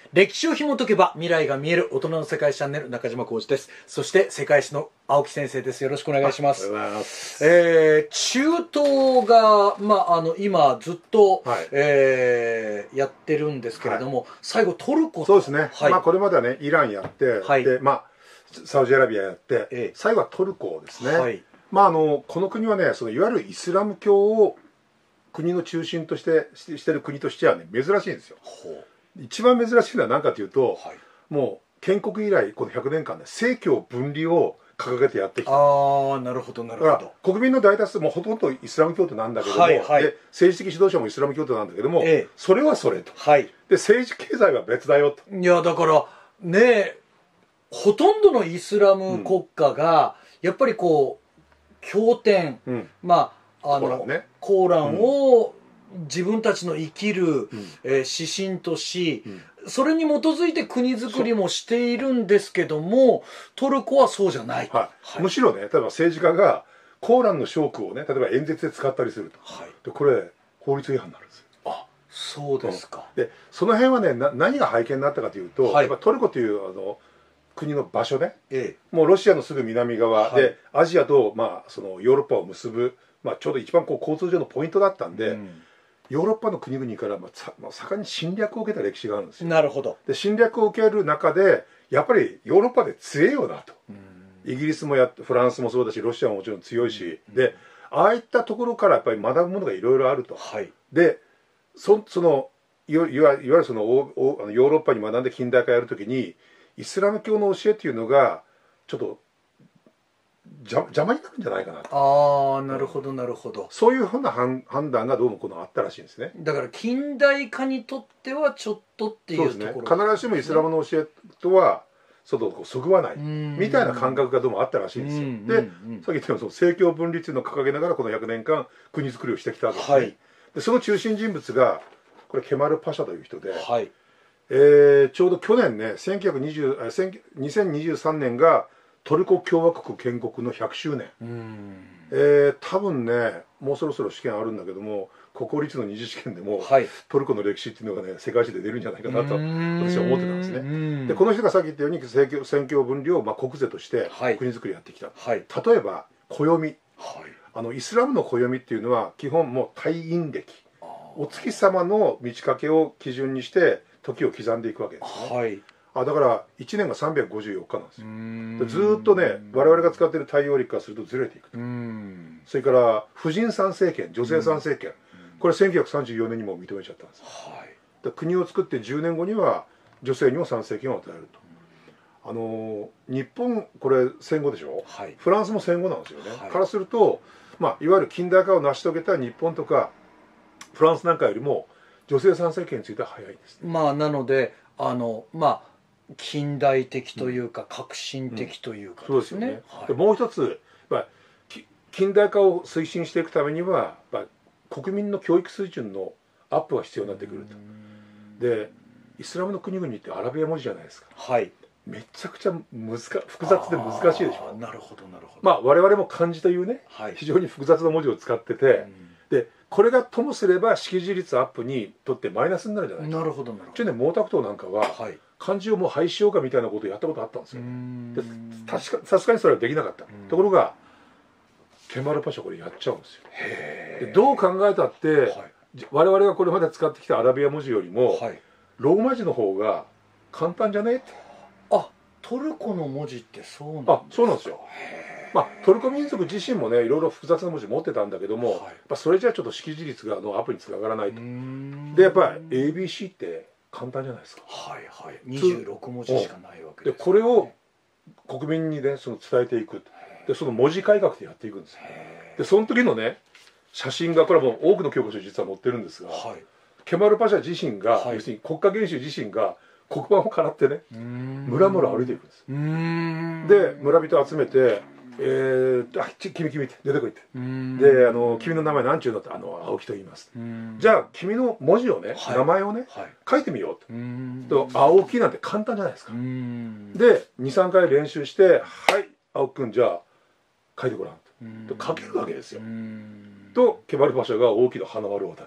歴史を紐解けば未来が見える大人の世界チャンネル、中島浩二です。そして世界史の青木先生です。よろしくお願いします。 おはようございます。 中東が、今ずっと、 はいやってるんですけれども、最後トルコ。 そうですね。 はい、 これまではね、イランやって、 はい、 で、サウジアラビアやって、最後はトルコですね。 はい、 この国はね、いわゆるイスラム教を国の中心としてる国としてはね、珍しいんですよ。一番珍しいのは何かというと、 はい、 もう建国以来この100年間で政教分離を掲げてやってきた。 ああ、なるほどなるほど。 国民の大多数もほとんどイスラム教徒なんだけども、 はいはい、 で政治的指導者もイスラム教徒なんだけども、それはそれと、 はい、 で政治経済は別だよと。 いやだからね、ほとんどのイスラム国家がやっぱりこう経典、コーランを自分たちの生きる、指針とし、それに基づいて国づくりもしているんですけども、トルコはそうじゃない、 むしろね、例えば政治家がコーランの章句をね、例えば演説で使ったりすると、でこれ法律違反になるんですよ。 あ、そうですか。 でその辺はね、何が背景になったかというと、やっぱトルコという国の場所ね、もうロシアのすぐ南側で、アジアと、そのヨーロッパを結ぶ、ちょうど一番交通上のポイントだったんで、ヨーロッパの国々から盛んに侵略を受けた歴史があるんですよ。 なるほど。 で侵略を受ける中でやっぱりヨーロッパで強えよなと、イギリスもフランスもそうだし、ロシアももちろん強いし、でああいったところからやっぱり学ぶものがいろいろあると。でいわゆるそのヨーロッパに学んで近代化やるときにイスラム教の教えっていうのがちょっと邪魔になるんじゃないかなと。 ああ、なるほどなるほど。 そういうふうな判断がどうもあったらしいんですね。 だから近代化にとってはちょっとっていうところ、 必ずしもイスラムの教えとはそぐわないみたいな感覚がどうもあったらしいんですよ。でさっき言ったように政教分離っていうのを掲げながらこの100年間国づくりをしてきたわけですね。でその中心人物がこれケマル・パシャという人で、ちょうど去年ね、2023年がトルコ共和国建国の100周年。多分ね、もうそろそろ試験あるんだけども、国公立の二次試験でも、トルコの歴史っていうのがね、世界史で出るんじゃないかなと私は思ってたんですね。でこの人がさっき言ったように政教分離を国是として国づくりやってきた。例えば暦、イスラムの暦っていうのは基本もう太陰暦、お月様の満ち欠けを基準にして時を刻んでいくわけですね。だから1年が354日なんですよ。ずっとね、我々が使っている太陽暦からするとずれていくと。それから婦人参政権、女性参政権、これ1934年にも認めちゃったんですよ。国を作って10年後には女性にも参政権を与えると。日本これ戦後でしょ、フランスも戦後なんですよね。からすると、いわゆる近代化を成し遂げた日本とかフランスなんかよりも女性参政権については早いですね。 なので近代的というか、革新的というかですね。 でもう一つ、近代化を推進していくためには国民の教育水準のアップが必要になってくると。でイスラムの国々ってアラビア文字じゃないですか。めちゃくちゃ複雑で難しいでしょ。 なるほどなるほど。 我々も漢字というね、非常に複雑な文字を使ってて、でこれがともすれば識字率アップにとってマイナスになるじゃないですか。 なるほどなるほど。 毛沢東なんかは、漢字をもう廃止しようかみたいなことをやったことあったんですよ。でさすがにそれはできなかった。ところがケマル・パシャこれやっちゃうんですよ。でどう考えたって、我々がこれまで使ってきたアラビア文字よりも、ローマ字の方が簡単じゃねって。 トルコの文字ってそうなんですか。 そうなんですよ。トルコ民族自身もね、いろいろ複雑な文字持ってたんだけども、それじゃちょっと識字率のアップにつながらないと。でやっぱり ABC って簡単じゃないですか。 26文字しかないわけです。 でこれを国民にね、伝えていく。でその文字改革でやっていくんですよ。でその時のね写真がこれはもう多くの教科書に実は載ってるんですが、ケマル・パシャ自身が、要するに国家元首自身が黒板をからってね、村々歩いていくんです。で村人を集めて「君って出てこい」って「で君の名前何ちゅうの?」って「青木と言います」じゃあ君の文字をね、名前をね、書いてみようと。青木なんて簡単じゃないですか。で23回練習して「はい青木君じゃあ書いてごらん」と書けるわけですよ。とケマル・パシャが大きな花丸を与える。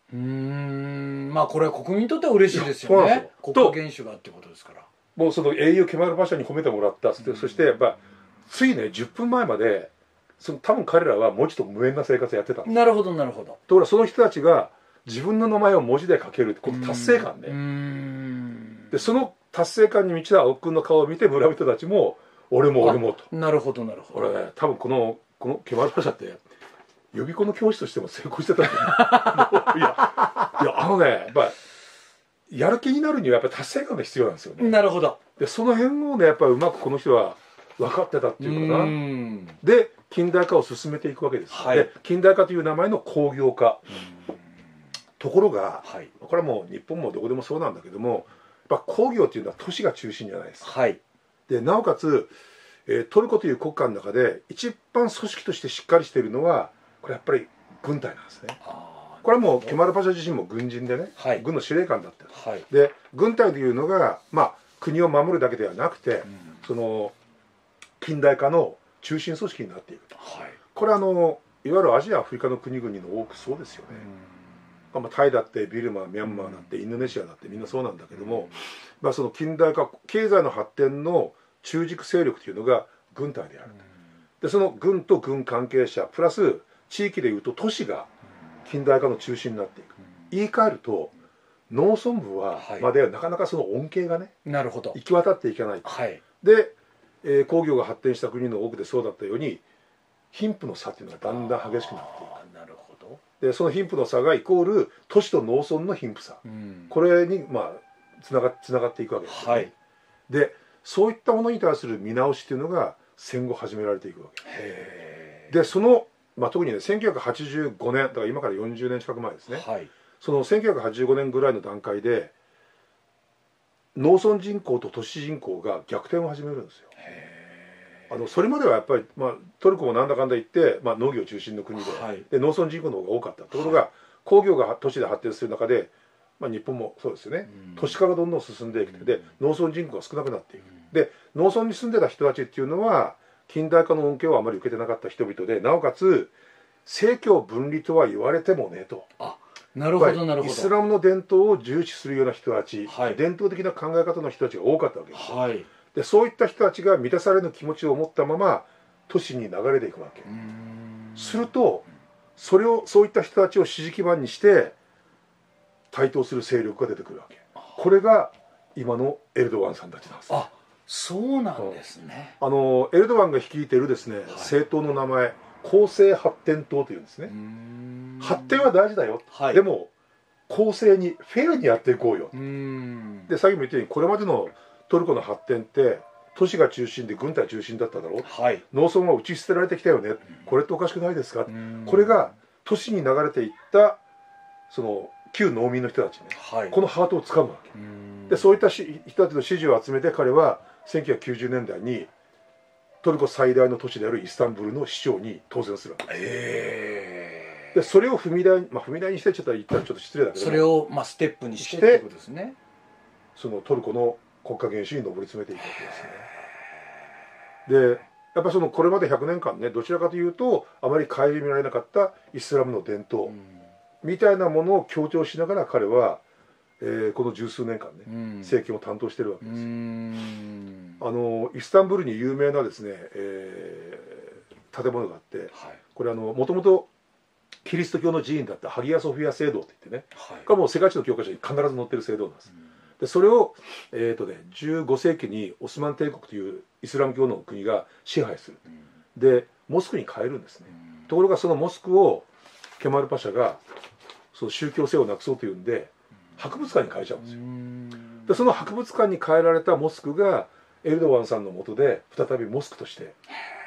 まあこれは国民にとっては嬉しいですよね。国家元首がってことですから。 もうその英雄ケマルパシャに褒めてもらったっつって、そしてやっぱついね10分前まで多分彼らは文字と無縁な生活をやってたんです。 なるほどなるほど。 ところがその人たちが自分の名前を文字で書けるこの達成感ね。でその達成感に満ちた青木君の顔を見て村人たちも俺もと。 なるほどなるほど。 俺ね多分このケマルパシャって予備校の教師としても成功してたんだよいややっぱやる気になるにはやっぱり達成感が必要なんですよね。 なるほど。 でその辺をねやっぱりうまくこの人は分かってたっていうかな。で近代化を進めていくわけです、はい、で近代化という名前の工業化。ところが、はい、これはもう日本もどこでもそうなんだけどもやっぱ工業っていうのは都市が中心じゃないですか、はい、でなおかつ、トルコという国家の中で一番組織としてしっかりしているのはこれやっぱり軍隊なんですね。これはもうケマルパシャ自身も軍人でね、はい、軍の司令官だった、はい、で軍隊というのが、まあ、国を守るだけではなくて、その近代化の中心組織になっていくと、はい、これはいわゆるアジアアフリカの国々の多くそうですよね。タイだってビルマミャンマーだってインドネシアだってみんなそうなんだけども、まあ、その近代化経済の発展の中軸勢力というのが軍隊であると。でその軍と軍関係者プラス地域でいうと都市が近代化の中心になっていく。言い換えると農村部はまではなかなかその恩恵がね、なるほど行き渡っていかない、はい、で、工業が発展した国の多くでそうだったように貧富の差っていうのがだんだん激しくなっていく。なるほど。でその貧富の差がイコール都市と農村の貧富差、これにまあつながっていくわけですよね、はい、でそういったものに対する見直しっていうのが戦後始められていくわけで、その、まあ、特にね1985年だから今から40年近く前ですね、はい、その1985年ぐらいの段階で農村人口と都市人口が逆転を始めるんですよ。それまではやっぱり、まあ、トルコもなんだかんだ言って、まあ、農業中心の国 で農村人口の方が多かった。ところが、はい、工業が都市で発展する中で、まあ、日本もそうですよね、都市化がどんどん進んでいくで農村人口が少なくなっていく。で農村に住んでた人たちっていうのは近代化の恩恵をあまり受けてなかった人々で、なおかつ政教分離とは言われてもねと。 なるほどなるほど。 イスラムの伝統を重視するような人たち、はい、伝統的な考え方の人たちが多かったわけですよ、はい、でそういった人たちが満たされぬ気持ちを持ったまま都市に流れていくわけ。するとそういった人たちを支持基盤にして台頭する勢力が出てくるわけ。これが今のエルドアンさんたちなんです。 そうなんですね。 エルドアンが率いているですね、はい、政党の名前公正発展党というんですね。発展は大事だよ、はい、でも公正にフェアにやっていこうよ。でさっきも言ったようにこれまでのトルコの発展って都市が中心で軍隊中心だっただろう、はい、農村は打ち捨てられてきたよね、これっておかしくないですか。これが都市に流れていったその旧農民の人たちね、はい、このハートをつかむわけで、そういった人たちの支持を集めて彼は1990年代にトルコ最大の都市であるイスタンブールの市長に当選するわけです。でそれを踏み台にして言ったらちょっと失礼だけど、 それをステップにしてってことですね。 そのトルコの国家元首に上り詰めていくわけですね。でやっぱりこれまで100年間ね、どちらかというとあまり顧みられなかったイスラムの伝統みたいなものを強調しながら彼は、この十数年間ね、政権を担当してるわけですよ。イスタンブールに有名なですね、建物があって、はい、これもともとキリスト教の寺院だったハギアソフィア聖堂って言ってね、はい、これはもう世界史の教科書に必ず載ってる聖堂なんです。でそれを、15世紀にオスマン帝国というイスラム教の国が支配する。でモスクに変えるんですね。ところがそのモスクをケマルパシャがその宗教性をなくそうというんで博物館に変えちゃうんですよ。でその博物館に変えられたモスクがエルドアンさんの下で再びモスクとして、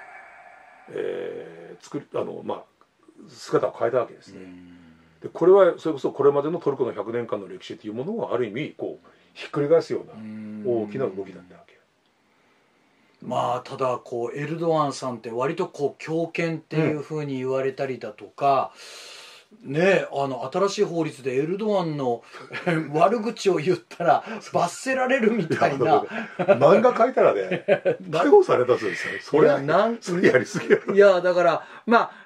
姿を変えたわけですね。でこれはそれこそこれまでのトルコの100年間の歴史というものをある意味こうひっくり返すような大きな動きだったわけ。 ただエルドアンさんって割と強権っていうふうに言われたりだとか、ね、新しい法律でエルドアンの悪口を言ったら罰せられるみたいな漫画描いたらね逮捕されたそうですよ。それやりすぎ。 いやだから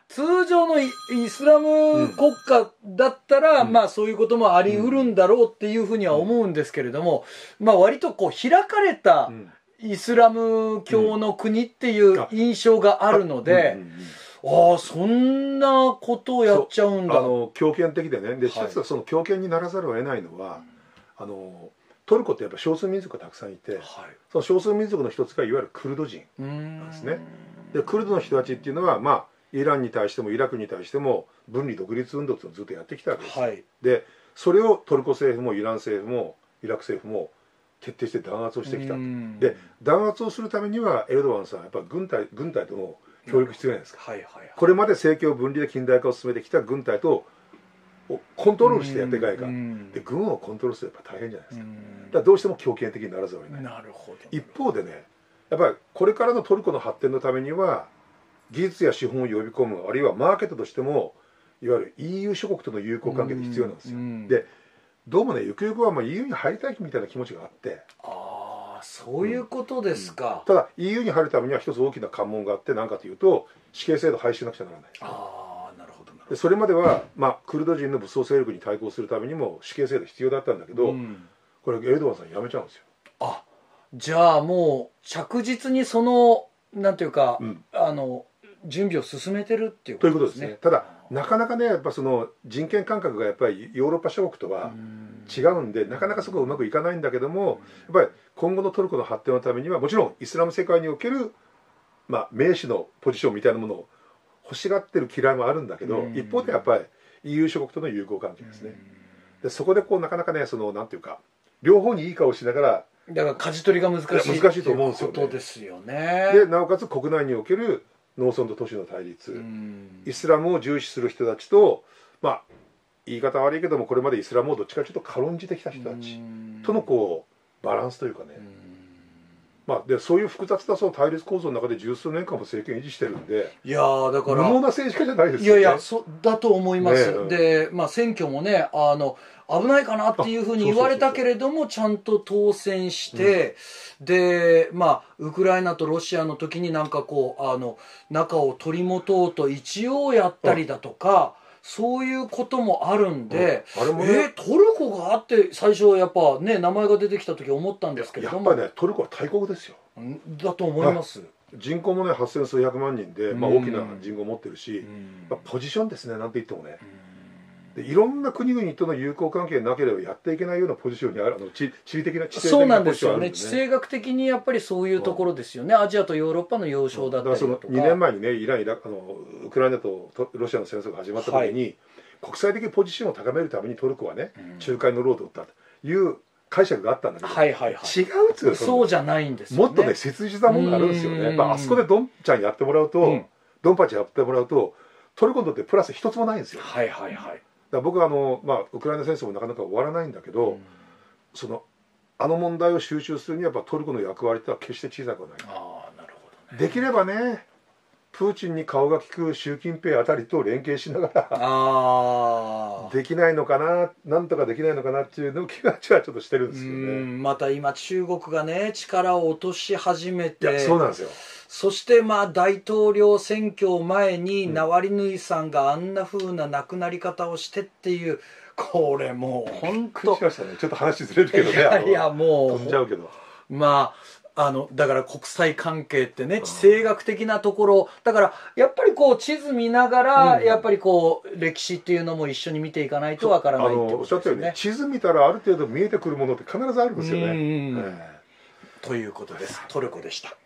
通常のイスラム国家だったら、まあそういうこともあり得るんだろうっていうふうには思うんですけれども、まあ割とこう開かれたイスラム教の国っていう印象があるので、ああ、そんなことをやっちゃうんだ。 強権的でね。で、一つはその強権にならざるを得ないのは、トルコってやっぱ少数民族がたくさんいて、その少数民族の一つがいわゆるクルド人なんですね。で、クルドの人たちっていうのは、まあ、イランに対してもイラクに対しても分離独立運動っていうのをずっとやってきたわけです。で、それをトルコ政府もイラン政府もイラク政府も徹底して弾圧をしてきた。で、弾圧をするためにはエルドアンさんはやっぱ軍隊との協力必要じゃないですか。これまで政教分離で近代化を進めてきた軍隊とコントロールしてやっていかないか。で、軍をコントロールするとやっぱ大変じゃないですか。だからどうしても強権的にならざるを得ない。 なるほど。 一方でね、やっぱりこれからのトルコの発展のためには技術や資本を呼び込む、あるいはマーケットとしてもいわゆる EU 諸国との友好関係で必要なんですよ。で、どうもね、ゆくゆくはまあ EU に入りたいみたいな気持ちがあって。 ああ、そういうことですか。 ただ EU に入るためには一つ大きな関門があって、何かというと死刑制度廃止しなくちゃならないです、ね。 ああ、なるほど。 でそれまでは、まあ、クルド人の武装勢力に対抗するためにも死刑制度必要だったんだけど、これエルドアンさんやめちゃうんですよ。 あ、じゃあもう着実にそのなんていうか、準備を進めてるっていうことですね。 ただなかなかね、やっぱその人権感覚がやっぱりヨーロッパ諸国とは違うんで、なかなかそこうまくいかないんだけども、やっぱり今後のトルコの発展のためにはもちろんイスラム世界における、まあ、名士のポジションみたいなものを欲しがってる嫌いもあるんだけど、一方でやっぱり EU 諸国との友好関係ですね。でそこでこうなかなかね、そのなんていうか両方にいい顔しながら、 だから舵取りが難しいと思うんですよね。 ことですよね。 でなおかつ国内における農村と都市の対立、イスラムを重視する人たちと、まあ言い方悪いけどもこれまでイスラムをどっちかというと軽んじてきた人たちとのこうバランスというかね、まあ、でそういう複雑なその対立構造の中で十数年間も政権維持してるんで、 いやーだから無能な政治家じゃないですよね。 いやいやだと思います、で、まあ、選挙もね危ないかなっていうふうに言われたけれどもちゃんと当選して、でまあウクライナとロシアの時になんかこう中を取り持とうと一応やったりだとか、そういうこともあるんで、あれもね、トルコがあって最初やっぱね名前が出てきた時思ったんですけれども、 やっぱりねトルコは大国ですよ。 だと思います。 人口もね8000数百万人で、まあ、大きな人口を持ってるし、まあ、ポジションですね、なんて言ってもね。でいろんな国々との友好関係なければやっていけないようなポジションにある、地理的な地政的なポジションあるんですね。 そうなんですよね。地政学的にやっぱりそういうところですよね。アジアとヨーロッパの要衝だったりとか。 だからその2年前にねウクライナとロシアの戦争が始まった時に、国際的ポジションを高めるためにトルコはね、仲介のロードを打ったという解釈があったんだけど、違うっつうの。 そうじゃないんですよね。 もっとね切実なものがあるんですよね。やっぱあそこでドンちゃんやってもらうと、ドンパチやってもらうとトルコにとってプラス一つもないんですよ。だから僕はまあ、ウクライナ戦争もなかなか終わらないんだけど、問題を収集するにはやっぱトルコの役割とは決して小さくはない。 なるほどね。 できればねプーチンに顔が利く習近平あたりと連携しながらできないのかな、なんとかできないのかなっていうの気がちょっとしてるんですよね。 また今中国がね力を落とし始めて、 そうなんですよ。 そしてまあ大統領選挙前にナワリヌイさんがあんな風な亡くなり方をしてっていう、これもう本当びっくりしましたね。ちょっと話ずれるけどね。 いやもう飛んじゃうけど、 まあだから国際関係ってね地政学的なところだからやっぱりこう地図見ながら、やっぱりこう歴史っていうのも一緒に見ていかないとわからないってことですよね。 おっしゃったように地図見たらある程度見えてくるものって必ずあるんですよね。 ということです。トルコでした。